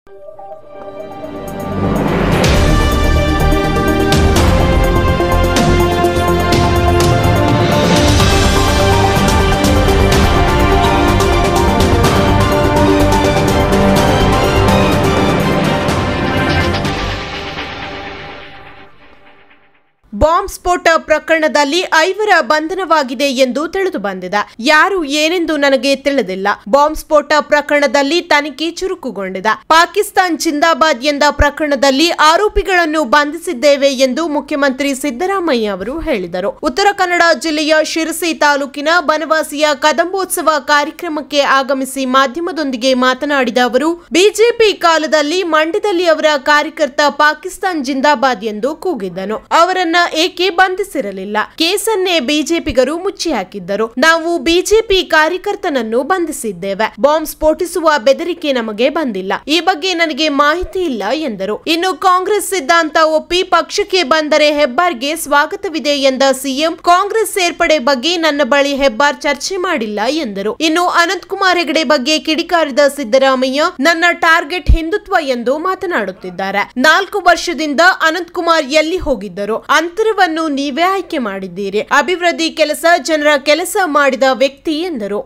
Bomb ಸ್ಫೋಟ ಪ್ರಕರಣದಲ್ಲಿ 5 ಬಂಧನವಾಗಿದೆ ಎಂದು ತಿಳಿದು ಬಂದಿದೆ. ಯಾರು ಏನೆಂದು ನನಗೆ ತಿಳಿದಿಲ್ಲ. ಬಾಂಬ್ ಸ್ಫೋಟ ಪ್ರಕರಣದಲ್ಲಿ ತನಿಖೆ ಚುರುಕುಗೊಂಡಿದೆ. ಪಾಕಿಸ್ತಾನ್ ಜಿಂದಾಬಾದ್ ಎಂದ ಪ್ರಕರಣದಲ್ಲಿ ಆರೋಪಿಗಳನ್ನು ಬಂಧಿಸಿದ್ದೇವೆ ಎಂದು ಮುಖ್ಯಮಂತ್ರಿ ಸಿದ್ದರಾಮಯ್ಯ ಅವರು ಹೇಳಿದರು. ಉತ್ತರ ಕನ್ನಡ ಜಿಲ್ಲೆಯ ಶಿರಸಿ ತಾಲೂಕಿನ ಬನವಾಸಿಯ ಕದಂಬೋತ್ಸವ ಕಾರ್ಯಕ್ರಮಕ್ಕೆ ಆಗಮಿಸಿ ಮಾಧ್ಯಮದೊಂದಿಗೆ ಮಾತನಾಡಿದ ಅವರು, ಬಿಜೆಪಿ ಕಾಲದಲ್ಲಿ ಮಂಡ್ಯದಲ್ಲಿ ಅವರ ಕಾರ್ಯಕರ್ತ ಪಾಕಿಸ್ತಾನ್ ಜಿಂದಾಬಾದ್ ಎಂದು ಕೂಗಿದ್ದನು. ಅವರನ್ನ ಏಕೆ ಬಂಧಿಸಿರಲಿಲ್ಲ? ಕೇಸನ್ನೇ ಬಿಜೆಪಿಗರು ಮುಚ್ಚಿ ಹಾಕಿದ್ದರು. ನಾವು ಬಿಜೆಪಿ ಕಾರ್ಯಕರ್ತನನ್ನು ಬಂಧಿಸಿದ್ದೇವೆ. ಬಾಂಬ್ ಸ್ಫೋಟಿಸುವ ಬೆದರಿಕೆ ನಮಗೆ ಬಂದಿಲ್ಲ. ಈ ಬಗ್ಗೆ ನನಗೆ ಮಾಹಿತಿ ಇಲ್ಲ ಎಂದರು. ಇನ್ನು ಕಾಂಗ್ರೆಸ್ ಸಿದ್ಧಾಂತ ಒಪ್ಪಿ ಪಕ್ಷಕ್ಕೆ ಬಂದರೆ ಹೆಬ್ಬಾರ್ಗೆ ಸ್ವಾಗತವಿದೆ ಎಂದ ಸಿಎಂ, ಕಾಂಗ್ರೆಸ್ ಸೇರ್ಪಡೆ ಬಗ್ಗೆ ನನ್ನ ಬಳಿ ಹೆಬ್ಬಾರ್ ಚರ್ಚೆ ಮಾಡಿಲ್ಲ ಎಂದರು. ಇನ್ನು ಅನಂತಕುಮಾರ್ ಹೆಗಡೆ ಬಗ್ಗೆ ಕಿಡಿಕಾರಿದ ಸಿದ್ದರಾಮಯ್ಯ, ನನ್ನ ಟಾರ್ಗೆಟ್ ಹಿಂದುತ್ವ ಎಂದು ಮಾತನಾಡುತ್ತಿದ್ದಾರೆ. 4 ವರ್ಷದಿಂದ ಅನಂತಕುಮಾರ್ ಎಲ್ಲಿ ಹೋಗಿದ್ದರು? ಅಂತರವನ್ನು ನೀವೇ ಆಯ್ಕೆ ಮಾಡಿದ್ದೀರಿ. ಅಭಿವೃದ್ಧಿ ಕೆಲಸ, ಜನರ ಕೆಲಸ ಮಾಡಿದ ವ್ಯಕ್ತಿ ಎಂದರು.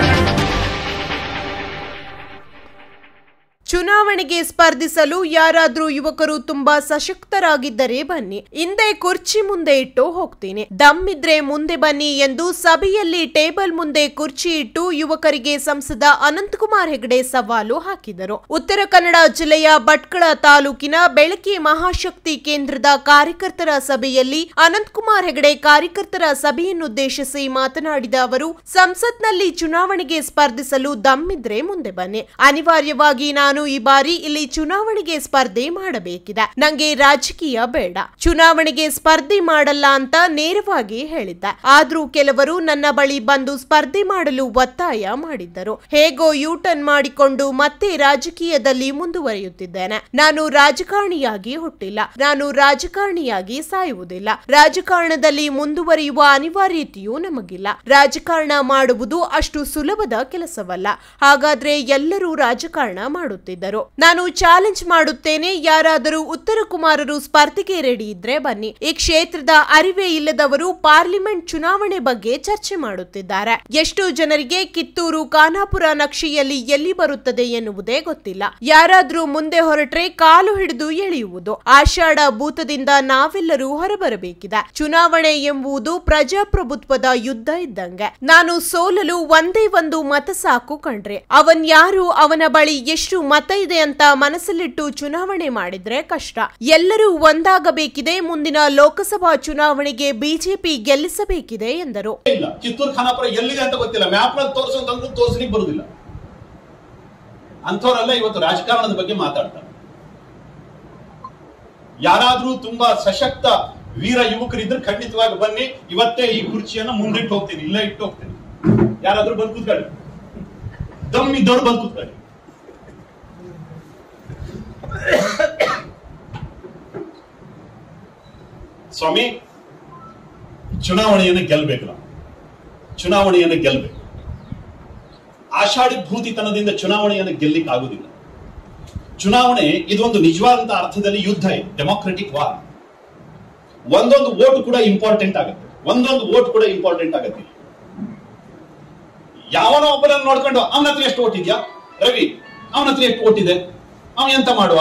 ಚುನಾವಣೆಗೆ ಸ್ಪರ್ಧಿಸಲು ಯಾರಾದ್ರೂ ಯುವಕರು ತುಂಬಾ ಸಶಕ್ತರಾಗಿದ್ದರೆ ಬನ್ನಿ. ಹಿಂದೆ ಕುರ್ಚಿ ಮುಂದೆ ಇಟ್ಟು ಹೋಗ್ತೀನಿ. ದಮ್ಮಿದ್ರೆ ಮುಂದೆ ಬನ್ನಿ ಎಂದು ಸಭೆಯಲ್ಲಿ ಟೇಬಲ್ ಮುಂದೆ ಕುರ್ಚಿ ಇಟ್ಟು ಯುವಕರಿಗೆ ಸಂಸದ ಅನಂತಕುಮಾರ್ ಹೆಗಡೆ ಸವಾಲು ಹಾಕಿದರು. ಉತ್ತರ ಕನ್ನಡ ಜಿಲ್ಲೆಯ ಭಟ್ಕಳ ತಾಲೂಕಿನ ಬೆಳಕಿ ಮಹಾಶಕ್ತಿ ಕೇಂದ್ರದ ಕಾರ್ಯಕರ್ತರ ಸಭೆಯಲ್ಲಿ ಅನಂತಕುಮಾರ್ ಹೆಗಡೆ ಕಾರ್ಯಕರ್ತರ ಸಭೆಯನ್ನುದ್ದೇಶಿಸಿ ಮಾತನಾಡಿದ ಅವರು, ಸಂಸತ್ನಲ್ಲಿ ಚುನಾವಣೆಗೆ ಸ್ಪರ್ಧಿಸಲು ದಮ್ಮಿದ್ರೆ ಮುಂದೆ ಬನ್ನಿ. ಅನಿವಾರ್ಯವಾಗಿ ನಾನು ಈ ಬಾರಿ ಇಲ್ಲಿ ಚುನಾವಣೆಗೆ ಸ್ಪರ್ಧೆ ಮಾಡಬೇಕಿದೆ. ನಂಗೆ ರಾಜಕೀಯ ಬೇಡ, ಚುನಾವಣೆಗೆ ಸ್ಪರ್ಧೆ ಮಾಡಲ್ಲ ಅಂತ ನೇರವಾಗಿ ಹೇಳಿದ್ದೆ. ಆದ್ರೂ ಕೆಲವರು ನನ್ನ ಬಳಿ ಬಂದು ಸ್ಪರ್ಧೆ ಮಾಡಲು ಒತ್ತಾಯ ಮಾಡಿದ್ದರು. ಹೇಗೋ ಯೂಟರ್ನ್ ಮಾಡಿಕೊಂಡು ಮತ್ತೆ ರಾಜಕೀಯದಲ್ಲಿ ಮುಂದುವರಿಯುತ್ತಿದ್ದೇನೆ. ನಾನು ರಾಜಕಾರಣಿಯಾಗಿ ಹುಟ್ಟಿಲ್ಲ, ನಾನು ರಾಜಕಾರಣಿಯಾಗಿ ಸಾಯುವುದಿಲ್ಲ. ರಾಜಕಾರಣದಲ್ಲಿ ಮುಂದುವರಿಯುವ ಅನಿವಾರ್ಯತೆಯೂ ನಮಗಿಲ್ಲ. ರಾಜಕಾರಣ ಮಾಡುವುದು ಅಷ್ಟು ಸುಲಭದ ಕೆಲಸವಲ್ಲ. ಹಾಗಾದ್ರೆ ಎಲ್ಲರೂ ರಾಜಕಾರಣ ಮಾಡುತ್ತಾರೆ. ನಾನು ಚಾಲೆಂಜ್ ಮಾಡುತ್ತೇನೆ, ಯಾರಾದರೂ ಉತ್ತರ ಕುಮಾರರು ಸ್ಪರ್ಧೆಗೆ ರೆಡಿ ಇದ್ರೆ ಬನ್ನಿ. ಈ ಕ್ಷೇತ್ರದ ಅರಿವೇ ಇಲ್ಲದವರು ಪಾರ್ಲಿಮೆಂಟ್ ಚುನಾವಣೆ ಬಗ್ಗೆ ಚರ್ಚೆ ಮಾಡುತ್ತಿದ್ದಾರೆ. ಎಷ್ಟು ಜನರಿಗೆ ಕಿತ್ತೂರು ಖಾನಾಪುರ ನಕ್ಷೆಯಲ್ಲಿ ಎಲ್ಲಿ ಬರುತ್ತದೆ ಎನ್ನುವುದೇ ಗೊತ್ತಿಲ್ಲ. ಯಾರಾದ್ರೂ ಮುಂದೆ ಹೊರಟ್ರೆ ಕಾಲು ಹಿಡಿದು ಎಳೆಯುವುದು. ಆಷಾಢ ಭೂತದಿಂದ ನಾವೆಲ್ಲರೂ ಹೊರಬರಬೇಕಿದೆ. ಚುನಾವಣೆ ಎಂಬುದು ಪ್ರಜಾಪ್ರಭುತ್ವದ ಯುದ್ಧ ಇದ್ದಂಗೆ. ನಾನು ಸೋಲಲು ಒಂದೇ ಒಂದು ಮತ ಸಾಕು ಕಣ್ರಿ. ಅವನ್ ಯಾರು, ಅವನ ಬಳಿ ಎಷ್ಟು ಮತ ಇದೆ ಅಂತ ಮನಸ್ಸಲ್ಲಿಟ್ಟು ಚುನಾವಣೆ ಮಾಡಿದ್ರೆ ಕಷ್ಟ. ಎಲ್ಲರೂ ಒಂದಾಗಬೇಕಿದೆ. ಮುಂದಿನ ಲೋಕಸಭಾ ಚುನಾವಣೆಗೆ ಬಿಜೆಪಿ ಗೆಲ್ಲಿಸಬೇಕಿದೆ ಎಂದರು. ಕಿತ್ತೂರು ಖಾನಾಪುರ ಎಲ್ಲಿದೆ ಅಂತ ಗೊತ್ತಿಲ್ಲ, ಮ್ಯಾಪ್ ನಲ್ಲಿ ತೋರಿಸಲಿಕ್ಕೆ ಬರುವುದಿಲ್ಲ. ಅಂಥವರೆಲ್ಲ ಇವತ್ತು ರಾಜಕಾರಣದ ಬಗ್ಗೆ ಮಾತಾಡ್ತಾರೆ. ಯಾರಾದ್ರೂ ತುಂಬಾ ಸಶಕ್ತ ವೀರ ಯುವಕರಿದ್ರೆ ಖಂಡಿತವಾಗಿ ಬನ್ನಿ. ಇವತ್ತೇ ಈ ಕುರ್ಚಿಯನ್ನು ಮುಂದಿಟ್ಟು ಹೋಗ್ತೀನಿ, ಇಲ್ಲ ಇಟ್ಟು ಹೋಗ್ತೀನಿ. ಯಾರಾದ್ರೂ ಬಂದು ಕೂತ್ಕೊಳ್ಳಿ, ದಮ್ ಇದ್ದವ್ರು ಬಂದು ಕೂತ್ಕೊಳ್ಳಿ. ಸ್ವಾಮಿ, ಚುನಾವಣೆಯನ್ನು ಗೆಲ್ಲಬೇಕು. ನಾವು ಚುನಾವಣೆಯನ್ನು ಗೆಲ್ಲಬೇಕು. ಆಷಾಢಿ ಭೂತಿತನದಿಂದ ಚುನಾವಣೆಯನ್ನು ಗೆಲ್ಲಿಕ್ಕೆ ಆಗುದಿಲ್ಲ. ಚುನಾವಣೆ ಇದೊಂದು ನಿಜವಾದಂತ ಅರ್ಥದಲ್ಲಿ ಯುದ್ಧ ಇದೆ, ಡೆಮೋಕ್ರೆಟಿಕ್ ವಾರ್. ಒಂದೊಂದು ವೋಟ್ ಕೂಡ ಇಂಪಾರ್ಟೆಂಟ್ ಆಗುತ್ತೆ. ಯಾವನೋ ಒಬ್ಬರನ್ನು ನೋಡ್ಕೊಂಡು ಅವನ ಹತ್ರ ಎಷ್ಟು ಓಟ್ ಇದೆಯಾ, ರವಿ ಅವನ ಹತ್ರ ಎಷ್ಟು ಓಟ್ ಇದೆ, ಅವನು ಎಂತ ಮಾಡುವ,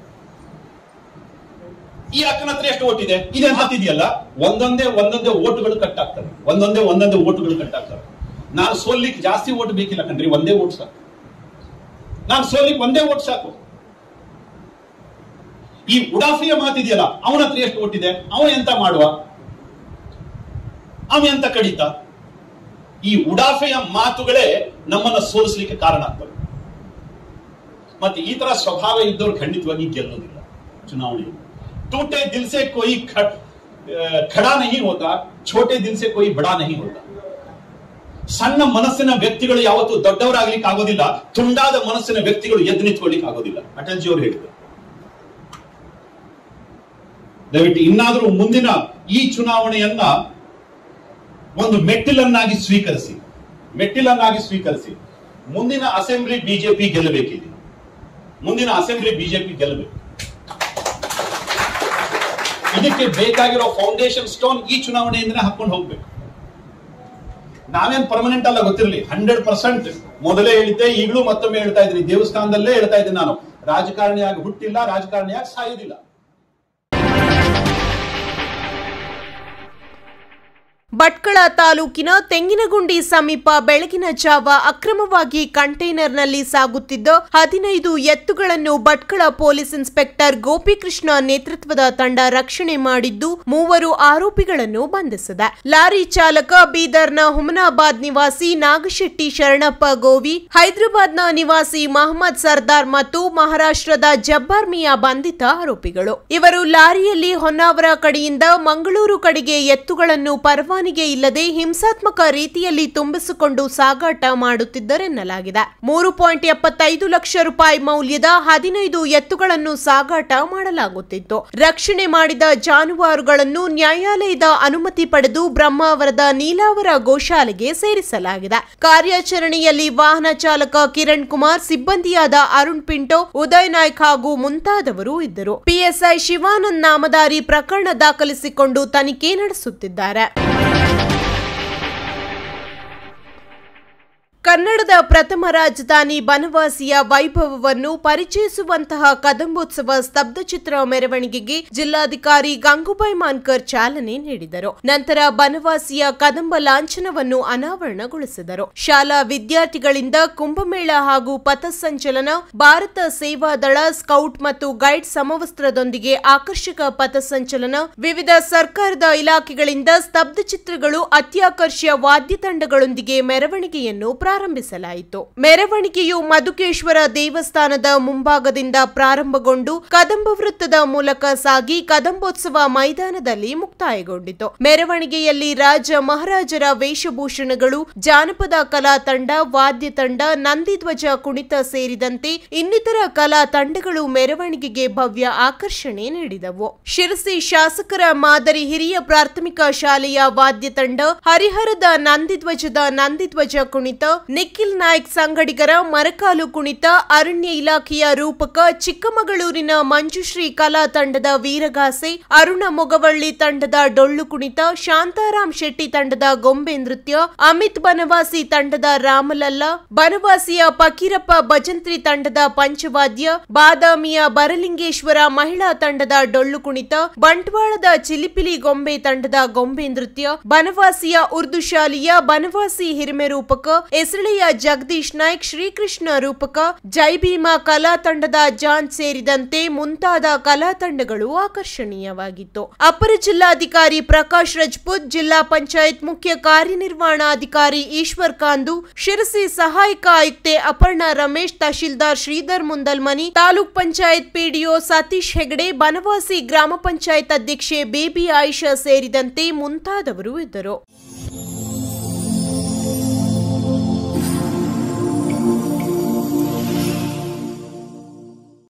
ಈ ಅಕ್ಕನ ಹತ್ರ ಎಷ್ಟು ಓಟ್ ಇದೆ, ಇದೇನು ಹತ್ತಿದೆಯಲ್ಲ. ಒಂದೊಂದೇ ಓಟುಗಳು ಕಟ್ ಆಗ್ತವೆ. ಒಂದೊಂದೇ ಓಟುಗಳು ಕಟ್ ಆಗ್ತವೆ. ನಾನು ಸೋಲಿಕ್ಕೆ ಜಾಸ್ತಿ ಓಟ್ ಬೇಕಿಲ್ಲ ಕಣ್ರಿ, ಒಂದೇ ಓಟ್ ಸಾಕು. ನಾನು ಸೋಲಿಕ್ಕೆ ಒಂದೇ ಓಟ್ ಸಾಕು. ಈ ಉಡಾಫಿಯ ಮಾತಿದೆಯಲ್ಲ, ಅವನ ಹತ್ರ ಎಷ್ಟು ಓಟ್ ಇದೆ, ಅವನು ಎಂತ ಮಾಡುವ, ಅವನು ಎಂತ ಕಡಿತ. ಈ ಉಡಾಫೆಯ ಮಾತುಗಳೇ ನಮ್ಮನ್ನ ಸೋಲಿಸಲಿಕ್ಕೆ ಕಾರಣ ಆಗ್ತವೆ. ಮತ್ತೆ ಈ ತರ ಸ್ವಭಾವ ಇದ್ದವ್ರು ಖಂಡಿತವಾಗಿ ಗೆಲ್ಲೋದಿಲ್ಲ ಚುನಾವಣೆ. टूटे दिल से कोई खड़ा नहीं होता, छोटे दिल से कोई बड़ा नहीं होता. ಸಣ್ಣ ಮನಸ್ಸಿನ ವ್ಯಕ್ತಿಗಳು ಯಾವತ್ತೂ ದೊಡ್ಡವರಾಗ್ಲಿಕ್ಕೆ ಆಗೋದಿಲ್ಲ. ತುಂಡಾದ ಮನಸ್ಸಿನ ವ್ಯಕ್ತಿಗಳು ಎದ್ದು ನಿಂತ್ಕೊಳ್ಳಿಕ್ಕೆ ಆಗೋದಿಲ್ಲ. ಅಟಲ್ಜಿ ಅವರು ಹೇಳಿದರು. ದಯವಿಟ್ಟು ಇನ್ನಾದರೂ ಮುಂದಿನ ಈ ಚುನಾವಣೆಯನ್ನ ಒಂದು ಮೆಟ್ಟಿಲನ್ನಾಗಿ ಸ್ವೀಕರಿಸಿ ಮುಂದಿನ ಅಸೆಂಬ್ಲಿ ಬಿಜೆಪಿ ಗೆಲ್ಲಬೇಕಿದೆ. ಮುಂದಿನ ಅಸೆಂಬ್ಲಿ ಬಿಜೆಪಿ ಗೆಲ್ಲಬೇಕು. ಇದಕ್ಕೆ ಬೇಕಾಗಿರೋ ಫೌಂಡೇಶನ್ ಸ್ಟೋನ್ ಈ ಚುನಾವಣೆಯಿಂದನೇ ಹಾಕೊಂಡು ಹೋಗ್ಬೇಕು. ನಾವೇನ್ ಪರ್ಮನೆಂಟ್ ಅಲ್ಲ, ಗೊತ್ತಿರಲಿ. 100% ಮೊದಲೇ ಹೇಳಿದ್ದೆ, ಈಗಲೂ ಮತ್ತೊಮ್ಮೆ ಹೇಳ್ತಾ ಇದ್ದೀನಿ, ದೇವಸ್ಥಾನದಲ್ಲೇ ಹೇಳ್ತಾ ಇದ್ದೀನಿ, ನಾನು ರಾಜಕಾರಣಿಯಾಗಿ ಹುಟ್ಟಿಲ್ಲ, ರಾಜಕಾರಣಿಯಾಗಿ ಸಾಯುವುದಿಲ್ಲ. ಭಟ್ಕಳ ತಾಲೂಕಿನ ತೆಂಗಿನಗುಂಡಿ ಸಮೀಪ ಬೆಳಗಿನ ಜಾವ ಅಕ್ರಮವಾಗಿ ಕಂಟೈನರ್ನಲ್ಲಿ ಸಾಗುತ್ತಿದ್ದ 15 ಎತ್ತುಗಳನ್ನು ಭಟ್ಕಳ ಪೊಲೀಸ್ ಇನ್ಸ್ಪೆಕ್ಟರ್ ಗೋಪಿಕೃಷ್ಣ ನೇತೃತ್ವದ ತಂಡ ರಕ್ಷಣೆ ಮಾಡಿದ್ದು 3 ಆರೋಪಿಗಳನ್ನು ಬಂಧಿಸಿದೆ. ಲಾರಿ ಚಾಲಕ ಬೀದರ್ನ ಹುಮನಾಬಾದ್ ನಿವಾಸಿ ನಾಗಶೆಟ್ಟಿ ಶರಣಪ್ಪ ಗೋವಿ, ಹೈದರಾಬಾದ್ನ ನಿವಾಸಿ ಮಹಮ್ಮದ್ ಸರ್ದಾರ್ ಮತ್ತು ಮಹಾರಾಷ್ಟ್ರದ ಜಬ್ಬಾರ್ ಮಿಯಾ ಬಂಧಿತ ಆರೋಪಿಗಳು. ಇವರು ಲಾರಿಯಲ್ಲಿ ಹೊನ್ನಾವರ ಕಡೆಯಿಂದ ಮಂಗಳೂರು ಕಡೆಗೆ ಎತ್ತುಗಳನ್ನು ಪರವಾನಗಿ ಇಲ್ಲದೆ ಹಿಂಸಾತ್ಮಕ ರೀತಿಯಲ್ಲಿ ತುಂಬಿಸಿಕೊಂಡು ಸಾಗಾಟ ಮಾಡುತ್ತಿದ್ದರೆನ್ನಲಾಗಿದೆ. 3.75 ಲಕ್ಷ ರೂಪಾಯಿ ಮೌಲ್ಯದ 15 ಎತ್ತುಗಳನ್ನು ಸಾಗಾಟ ಮಾಡಲಾಗುತ್ತಿತ್ತು. ರಕ್ಷಣೆ ಮಾಡಿದ ಜಾನುವಾರುಗಳನ್ನು ನ್ಯಾಯಾಲಯದ ಅನುಮತಿ ಪಡೆದು ಬ್ರಹ್ಮಾವರದ ನೀಲಾವರ ಗೋಶಾಲೆಗೆ ಸೇರಿಸಲಾಗಿದೆ. ಕಾರ್ಯಾಚರಣೆಯಲ್ಲಿ ವಾಹನ ಚಾಲಕ ಕಿರಣ್ ಕುಮಾರ್, ಸಿಬ್ಬಂದಿಯಾದ ಅರುಣ್ ಪಿಂಟೋ, ಉದಯ್ ನಾಯ್ಕ್ ಹಾಗೂ ಮುಂತಾದವರು ಇದ್ದರು. ಪಿಎಸ್ಐ ಶಿವಾನಂದ್ ನಾಮಧಾರಿ ಪ್ರಕರಣ ದಾಖಲಿಸಿಕೊಂಡು ತನಿಖೆ ನಡೆಸುತ್ತಿದ್ದಾರೆ. ಕನ್ನಡದ ಪ್ರಥಮ ರಾಜಧಾನಿ ಬನವಾಸಿಯ ವೈಭವವನ್ನು ಪರಿಚಯಿಸುವಂತಹ ಕದಂಬೋತ್ಸವ ಸ್ತಬ್ಧಚಿತ್ರ ಮೆರವಣಿಗೆಗೆ ಜಿಲ್ಲಾಧಿಕಾರಿ ಗಂಗೂಬಾಯಿ ಮಾನ್ಕರ್ ಚಾಲನೆ ನೀಡಿದರು. ನಂತರ ಬನವಾಸಿಯ ಕದಂಬ ಲಾಂಛನವನ್ನು ಅನಾವರಣಗೊಳಿಸಿದರು. ಶಾಲಾ ವಿದ್ಯಾರ್ಥಿಗಳಿಂದ ಕುಂಭಮೇಳ ಹಾಗೂ ಪಥಸಂಚಲನ, ಭಾರತ ಸೇವಾದಳ, ಸ್ಕೌಟ್ ಮತ್ತು ಗೈಡ್ ಸಮವಸ್ತ್ರದೊಂದಿಗೆ ಆಕರ್ಷಕ ಪಥಸಂಚಲನ, ವಿವಿಧ ಸರ್ಕಾರದ ಇಲಾಖೆಗಳಿಂದ ಸ್ತಬ್ಧಚಿತ್ರಗಳು, ಅತ್ಯಾಕರ್ಷಕ ವಾದ್ಯ ತಂಡಗಳೊಂದಿಗೆ ಮೆರವಣಿಗೆಯನ್ನು ಪ್ರಾರಂಭಿಸಲಾಯಿತು. ಮೆರವಣಿಗೆಯು ಮಧುಕೇಶ್ವರ ದೇವಸ್ಥಾನದ ಮುಂಭಾಗದಿಂದ ಪ್ರಾರಂಭಗೊಂಡು ಕದಂಬ ವೃತ್ತದ ಮೂಲಕ ಸಾಗಿ ಕದಂಬೋತ್ಸವ ಮೈದಾನದಲ್ಲಿ ಮುಕ್ತಾಯಗೊಂಡಿತು. ಮೆರವಣಿಗೆಯಲ್ಲಿ ರಾಜ ಮಹಾರಾಜರ ವೇಷಭೂಷಣಗಳು, ಜಾನಪದ ಕಲಾ ತಂಡ, ವಾದ್ಯ ತಂಡ, ನಂದಿಧ್ವಜ ಕುಣಿತ ಸೇರಿದಂತೆ ಇನ್ನಿತರ ಕಲಾ ತಂಡಗಳು ಮೆರವಣಿಗೆಗೆ ಭವ್ಯ ಆಕರ್ಷಣೆ ನೀಡಿದವು. ಶಿರಸಿ ಶಾಸಕರ ಮಾದರಿ ಹಿರಿಯ ಪ್ರಾಥಮಿಕ ಶಾಲೆಯ ವಾದ್ಯ ತಂಡ, ಹರಿಹರದ ನಂದಿಧ್ವಜದ ನಂದಿಧ್ವಜ ಕುಣಿತ, ನಿಖಿಲ್ ನಾಯ್ಕ್ ಸಂಗಡಿಗರ ಮರಕಾಲು ಕುಣಿತ, ಅರಣ್ಯ ಇಲಾಖೆಯ ರೂಪಕ, ಚಿಕ್ಕಮಗಳೂರಿನ ಮಂಜುಶ್ರೀ ಕಲಾ ತಂಡದ ವೀರಗಾಸೆ, ಅರುಣ ಮೊಗವಳ್ಳಿ ತಂಡದ ಡೊಳ್ಳು ಕುಣಿತ, ಶಾಂತಾರಾಮ್ ಶೆಟ್ಟಿ ತಂಡದ ಗೊಂಬೆ ನೃತ್ಯ, ಅಮಿತ್ ಬನವಾಸಿ ತಂಡದ ರಾಮಲಲ್ಲ, ಬನವಾಸಿಯ ಫಕೀರಪ್ಪ ಭಜಂತ್ರಿ ತಂಡದ ಪಂಚವಾದ್ಯ, ಬಾದಾಮಿಯ ಬರಲಿಂಗೇಶ್ವರ ಮಹಿಳಾ ತಂಡದ ಡೊಳ್ಳು ಕುಣಿತ, ಬಂಟ್ವಾಳದ ಚಿಲಿಪಿಲಿ ಗೊಂಬೆ ತಂಡದ ಗೊಂಬೆ ನೃತ್ಯ, ಬನವಾಸಿಯ ಉರ್ದು ಶಾಲೆಯ ಬನವಾಸಿ ಹಿರಿಮೆ ರೂಪಕ, ಹೆಸಳೆಯ ಜಗದೀಶ್ ನಾಯ್ಕ್ ಶ್ರೀಕೃಷ್ಣ ರೂಪಕ, ಜೈ ಭೀಮಾ ಕಲಾ ತಂಡದ ಜಾನ್ ಸೇರಿದಂತೆ ಮುಂತಾದ ಕಲಾ ತಂಡಗಳು ಆಕರ್ಷಣೀಯವಾಗಿತ್ತು. ಅಪರ ಜಿಲ್ಲಾಧಿಕಾರಿ ಪ್ರಕಾಶ್ ರಜಪೂತ್, ಜಿಲ್ಲಾ ಪಂಚಾಯತ್ ಮುಖ್ಯ ಕಾರ್ಯನಿರ್ವಹಣಾಧಿಕಾರಿ ಈಶ್ವರ್ ಕಾಂದು, ಶಿರಸಿ ಸಹಾಯಕ ಆಯುಕ್ತೆ ಅಪರ್ಣಾ ರಮೇಶ್, ತಹಶೀಲ್ದಾರ್ ಶ್ರೀಧರ್ ಮುಂದಲ್ಮನಿ, ತಾಲೂಕ್ ಪಂಚಾಯತ್ ಪಿಡಿಒ ಸತೀಶ್ ಹೆಗಡೆ, ಬನವಾಸಿ ಗ್ರಾಮ ಪಂಚಾಯತ್ ಅಧ್ಯಕ್ಷೆ ಬೇಬಿ ಆಯಿಷಾ ಸೇರಿದಂತೆ ಮುಂತಾದವರು ಇದ್ದರು.